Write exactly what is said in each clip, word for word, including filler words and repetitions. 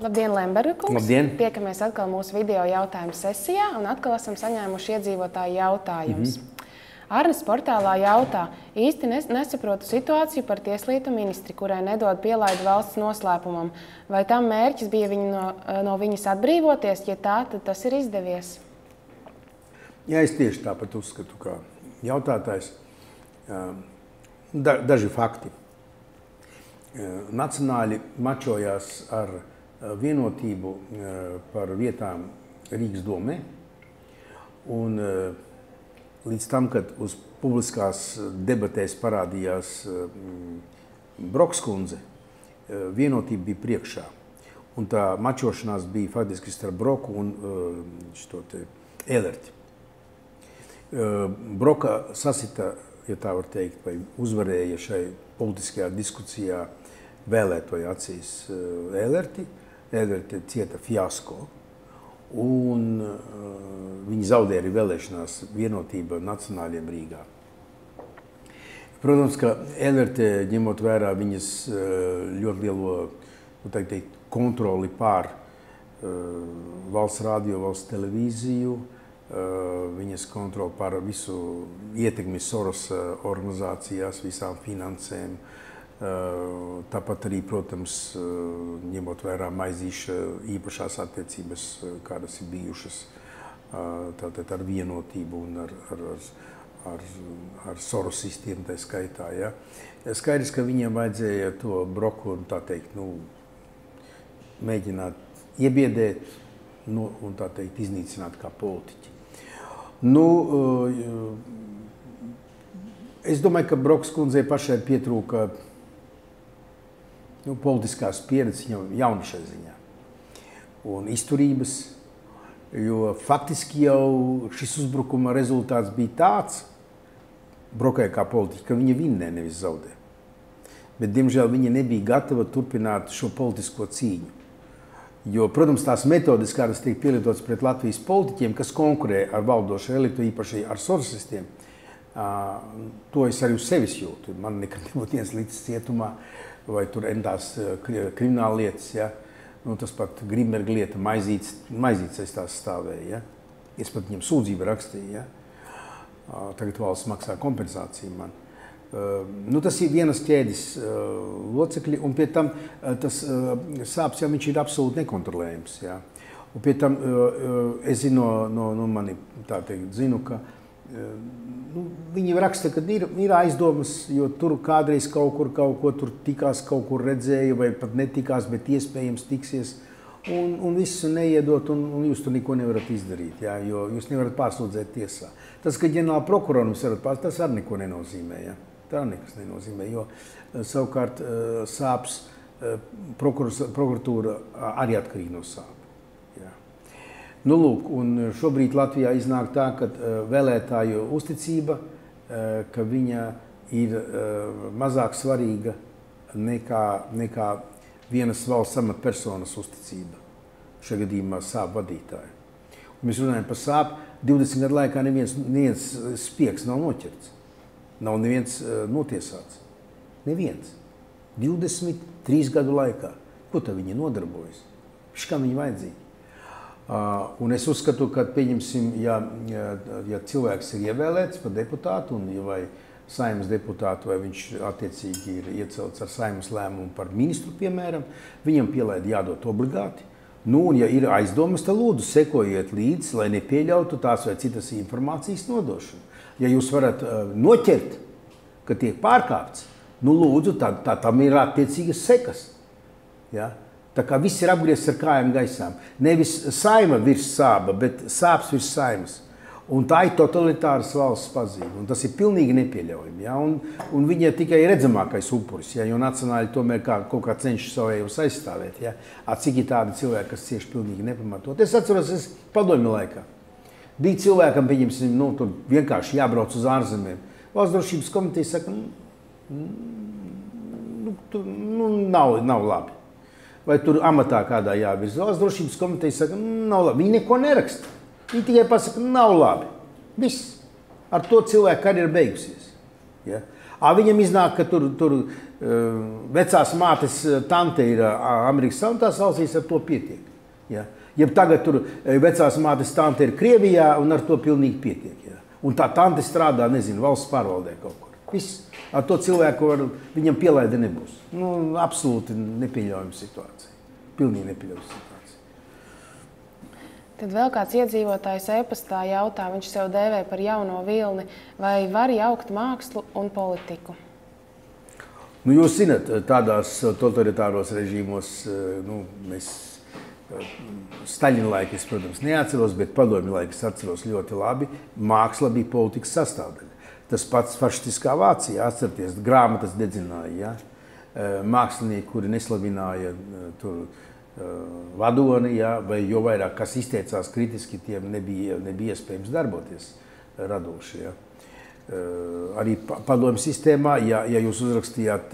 Labdien, Lemberga kungs! Labdien! Tiekamies atkal mūsu video jautājumu sesijā un atkal esam saņēmuši iedzīvotāju jautājumus. Mm-hmm. Arnis portālā jautā, īsti nesaprotu situāciju par tieslietu ministri, kurai nedod pielaidu valsts noslēpumam. Vai tam mērķis bija viņu no, no viņas atbrīvoties? Ja tā, tad tas ir izdevies. Jā, es tieši tāpat uzskatu, kā jautātājs. Da, daži fakti. Nacionāļi mačojās ar vienotību par vietām Rīgas domē. Un līdz tam, kad uz publiskās debatēs parādījās Broks kundze, vienotība bija priekšā. Un tā mačošanās bija faktiski starp Broku un šo te Elerti. Broka sasita, ja tā var teikt, vai uzvarēja šai politiskajā diskusijā vēlētoja acīs Elerti. Elerti cieta fiasko. Un uh, viņi zaudēja arī vēlēšanās vienotība nacionāļiem Rīgā. Protams, ka Elerte, ņemot vērā viņas uh, ļoti lielo, nu, tā teikt, kontroli pār uh, valsts radio, valsts televīziju, uh, viņas kontroli pār visu ietekmi Soros organizācijās, visām finansēm. Uh, tāpat arī, protams, uh, ņemot vērā Maizīša īpašās attiecības, uh, kādas ir bijušas uh, tātad ar vienotību un ar, ar, ar, ar sorosistiem tā skaitā. Ja. Skaidrs, ka viņiem vajadzēja to Broku, tā teikt, nu, mēģināt iebiedēt, nu, un tā teikt, iznīcināt kā politiķi. Nu, uh, es domāju, ka Broks kundzei pašai pietrūka Nu, politiskās pieredzes jauna šai ziņā un izturības, jo faktiski jau šis uzbrukuma rezultāts bija tāds, Brokai kā politiķi, ka viņa vinnē, nevis zaudē. Bet, diemžēl, viņa nebija gatava turpināt šo politisko cīņu. Jo, protams, tās metodes, kādas tiek pielietotas pret Latvijas politiķiem, kas konkurē ar valdošo elitu, īpaši ar sorosistiem, to es arī uz sevis jūtu. Man nekad nebūtu viens līdz cietumā, vai tur endās krimināla lietas, ja? Nu, tas pat Grimberga lieta, Maizīts, Maizīts aiz tās stāvēja. Ja? Es pat viņam sūdzību rakstīju. Ja? Tagad valsts maksā kompensāciju man. Nu, tas ir vienas ķēdes locekļi, un pie tam tas sāpes, ja viņš ir absolūti nekontrolējams. Ja? Un pie tam es zinu, no, no, no mani tā teikt, zinu, ka Nu, viņi raksta, ka ir, ir aizdomas, jo tur kādreiz kaut kur kaut ko tur tikās, kaut kur redzēja, vai pat netikās, bet iespējams tiksies. Un, un visu neiedot, un, un jūs tur neko nevarat izdarīt, jā, jo jūs nevarat pārsūdzēt tiesā. Tas, ka ģenerāla prokuroram varat pārsūdzēt, tas arī neko nenozīmē. Jā. Tā nekas nenozīmē, jo savukārt sāpes prokuratūra arī atkarīgi no sāpes. Nu, lūk, un šobrīd Latvijā iznāk tā, ka vēlētāju uzticība, ka viņa ir mazāk svarīga nekā, nekā vienas valsts amatpersonas uzticība, šajā gadījumā sāp vadītāja. Un mēs runājam par sāpu, divdesmit gadu laikā neviens, neviens spiegs nav noķerts, nav neviens notiesāts. Neviens. divdesmit trīs gadu laikā. Ko tā viņi nodarbojas? Kam viņi vajadzīgi? Uh, un es uzskatu, ka, pieņemsim, ja, ja, ja cilvēks ir ievēlēts par deputātu, un ja vai Saeimas deputātu, vai viņš attiecīgi ir iecelts ar Saeimas lēmumu par ministru, piemēram, viņam pielaidi jādot obligāti. Nu, un ja ir aizdomas, tad lūdzu sekojiet līdzi, lai nepieļautu tās vai citas informācijas nodošanu. Ja jūs varat uh, noķert, ka tiek pārkāpts, nu lūdzu, tā, tā, tam ir attiecīgas sekas. Ja? Tā kā viss ir apgriezts ar kājām gaisām. Nevis Saeima virs sāba, bet sāps virs Saeimas. Un tā ir totalitāras valsts pazīme. Un tas ir pilnīgi nepieļaujami. Ja? Un, un viņa ir tikai redzamākais upuris, ja? Jo nacionāļi tomēr kā, kaut kā cenšas savējos aizstāvēt. Ja? Cik ir tādi cilvēki, kas cieši pilnīgi nepamatot. Es atceros, es padomju laikā. Bija cilvēkam, pieņemsim, nu, tur vienkārši jābrauc uz ārzemēm. Valsts drošības komiteja saka, nu, tur, nu, nav, nav labi. Vai tur amatā kādā jāvirza. Valsts drošības komiteja saka, nav labi. Viņi neko neraksta. Viņi tikai pasaka, nav labi. Viss. Ar to cilvēku karjera beigusies. Ja? A, viņam iznāk, ka tur, tur vecās mātes tante ir Amerikas Savienotās valstīs, ar to pietiek. Ja? Ja tagad tur vecās mātes tante ir Krievijā, un ar to pilnīgi pietiek. Ja? Un tā tante strādā, nezinu, valsts pārvaldē kaut kur. Viss. Ar to cilvēku var, viņam pielaide nebūs. Nu, absolūti nepieļaujama situācija. Pilnīgi nepieļaujama situācija. Tad vēl kāds iedzīvotājs e-pastā jautā, viņš sev dēvē par jauno vilni, vai var jaukt mākslu un politiku? Nu, jūs zināt, tādās totalitāros režīmos, nu, mēs Staļina laika, es, protams, neatceros, bet padomju laika es atceros ļoti labi, māksla bija politikas sastāvdaļa. Tas pats fašistiskā Vācijā, atcerieties, grāmatas dedzināja, ja? Mākslinieki, kuri neslavināja tur vadoni, ja? Vai jo vairāk, kas izteicās kritiski, tiem nebija, nebija iespējams darboties radoši. Ja? Arī padomju sistēmā, ja, ja jūs uzrakstījāt,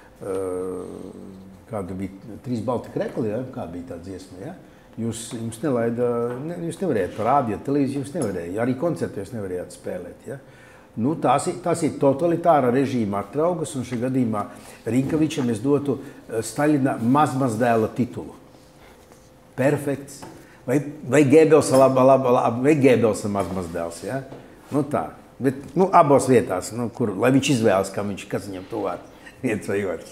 kāda bija trīs balti krekli, ja? Kā bija tā dziesma, ja? Jūs, jums nelaida, ne, jūs nevarējāt parādīt, televīziju jums nevarēja, arī koncertu jūs nevarējāt spēlēt. Ja? Nu, tās, ir, tās ir totalitāra režīma atraugas, un šajā gadījumā Rinkevičam es dotu Staļina mazmazdēla titulu. Perfekts. Vai, vai Gēbelsa laba, laba, laba, vai Gēbelsa mazmazdēls, ja? Nu tā. Bet, nu, abos vietās, nu, kur, lai viņš izvēlas, kam viņš, kas viņam tuvāk, viens vai otrs.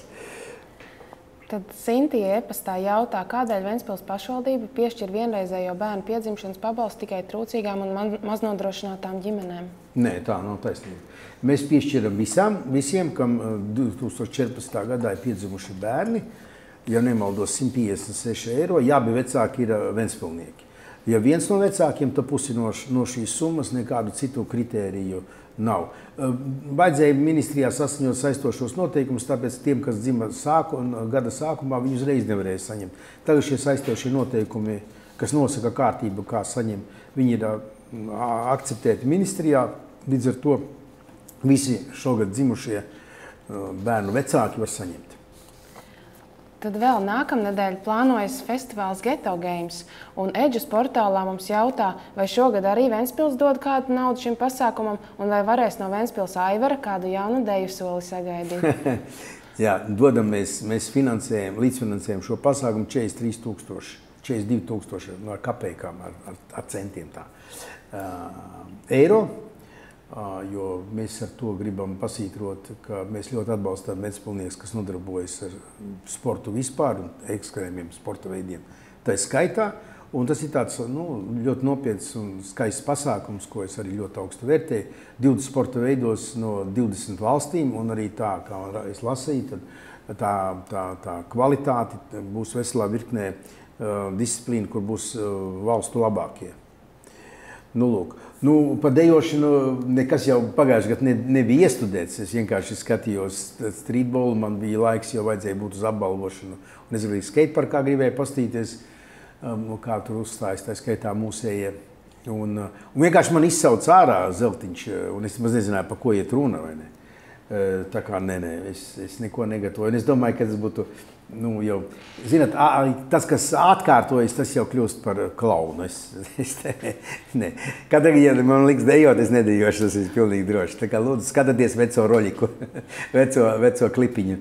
Tad Sintija e-pastā jautā, kādēļ Ventspils pašvaldība piešķir vienreizējo bērnu piedzimšanas pabalstu tikai trūcīgām un maznodrošinātām ģimenēm? Nē, tā nav taisnība. Mēs piešķiram visām, visiem, kam divi tūkstoši četrpadsmitā gadā ir piedzimuši bērni, ja nemaldos simt piecdesmit seši eiro, ja abi vecāki ir ventspilnieki. Ja viens no vecākiem, tad pusi no, no šīs summas nekādu citu kritēriju nav. Vajadzēja ministrijā saskaņot saistošos noteikumus, tāpēc tiem, kas dzima sāku, gada sākumā, viņi uzreiz nevarēja saņemt. Tagad šie saistošie noteikumi, kas nosaka kārtību, kā saņem, viņi ir akceptēti ministrijā. Līdz ar to visi šogad dzimušie bērnu vecāki var saņemt. Tad vēl nākamnedēļ plānojas festivāls Ghetto Games, un Edžas portālā mums jautā, vai šogad arī Ventspils dod kādu naudu šim pasākumam, un vai varēs no Ventspils Aivara kādu jaunu deju soli sagaidīt? Jā, dodam mēs, mēs finansējam, līdzfinansējam šo pasākumu četrdesmit trīs tūkstoši, četrdesmit divi tūkstoši no kapeikām ar, ar, ar centiem tā. Uh, eiro. Jo mēs ar to gribam pasītrot, ka mēs ļoti atbalstām ventspilnieks, kas nodarbojas ar sportu vispār un ekstrēmiem sporta veidiem. Tā ir skaitā, un tas ir tāds nu, ļoti nopietns un skaists pasākums, ko es arī ļoti augstu vērtēju. divdesmit sporta veidos no divdesmit valstīm, un arī tā, kā es lasīju, tad tā, tā, tā kvalitāte būs veselā virknē uh, disciplīna, kur būs uh, valstu labākie. Nu, lūk. Nu, par dejošanu nekas jau pagājušajā gadā ne, nebija iestudēts. Es vienkārši skatījos streetbolu, man bija laiks, jo vajadzēja būt uz apbalvošanu. Un es arī skateparkā gribēju pastīties, um, kā tur uzstājas, tā skaitā mūsējie. Un, un vienkārši man izsauc ārā zeltiņš, un es maz nezināju, par ko iet runa, vai ne? Tā kā nē, nē, es, es neko negatavoju. Un es domāju, ka tas būtu, nu, jau, zināt, tas, kas atkārtojas, tas jau kļūst par klaunu. Es, es te, ne. Kad ja man liks dejot, es nedejošu, tas ir pilnīgi droši. Tā kā lūdzu, skatieties veco roļiku, veco, veco klipiņu.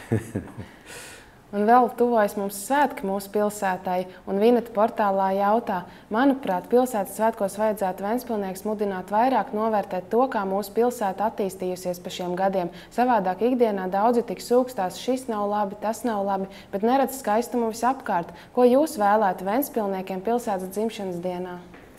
Un vēl tuvojas mums svētki mūsu pilsētai, un Vineta portālā jautā, manuprāt, pilsētas svētkos vajadzētu ventspilnieks mudināt vairāk novērtēt to, kā mūsu pilsēta attīstījusies pa šiem gadiem. Savādāk ikdienā daudzi tik sūkstās, šis nav labi, tas nav labi, bet neredz skaistumu visapkārt. Ko jūs vēlētu ventspilniekiem pilsētas dzimšanas dienā?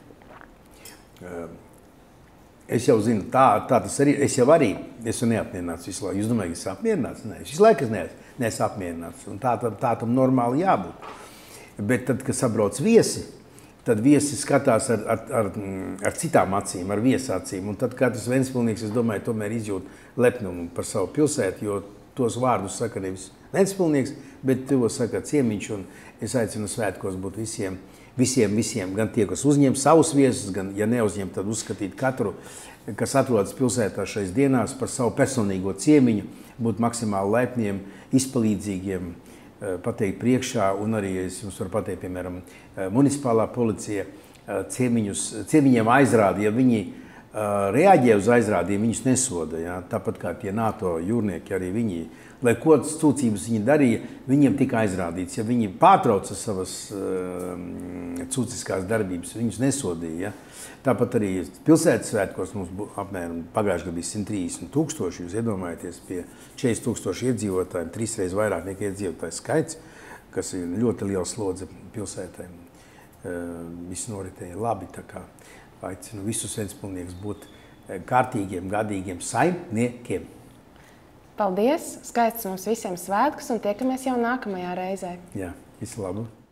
Es jau zinu, tā, tā tas arī, es jau arī esmu neapmierināts visu laiku. Jūs domājat, ka es apmierināts? Nē, šis laiks neesmu. Neesmu apmierināts, un tā, tā, tā tam normāli jābūt. Bet tad, kad sabrauc viesi, tad viesi skatās ar, ar, ar, ar citām acīm, ar viesacīm. Un tad katrs ventspilnieks, es domāju, tomēr izjūt lepnumu par savu pilsētu, jo tos vārdus saka nevis ventspilnieks, bet to saka ciemiņš. Un es aicinu svētkos būt visiem, visiem, visiem, gan tie, kas uzņem savus viesus, gan, ja neuzņem, tad uzskatīt katru, kas atrodas pilsētā šais dienās par savu personīgo ciemiņu, būt maksimāli laipniem, izpalīdzīgiem, pateikt priekšā, un arī es jums varu pateikt, piemēram, municipālā policija ciemiņus, ciemiņiem aizrāda, ja viņi reaģē uz aizrādījumu, viņus nesoda. Ja? Tāpat kā tie NATO jūrnieki, arī viņi, lai ko cūcības viņi darīja, viņiem tika aizrādīts. Ja viņi pārtrauca savas uh, cūciskās darbības, viņus nesodīja. Ja? Tāpat arī pilsētas svētkos mums apmēram pagājušajā gadā bija simt trīsdesmit tūkstoši. Jūs iedomājaties pie četrdesmit tūkstoši iedzīvotājiem, trīs reizes vairāk nekā iedzīvotāju skaits, kas ir ļoti liels slodze pilsētai. Uh, viss noritēja labi. Tā kā aicinu visus ventspilsniekus būt kārtīgiem, gadīgiem saimniekiem. Paldies! Skaists mums visiem svētkus un tiekamies jau nākamajā reizē. Jā, visu labu!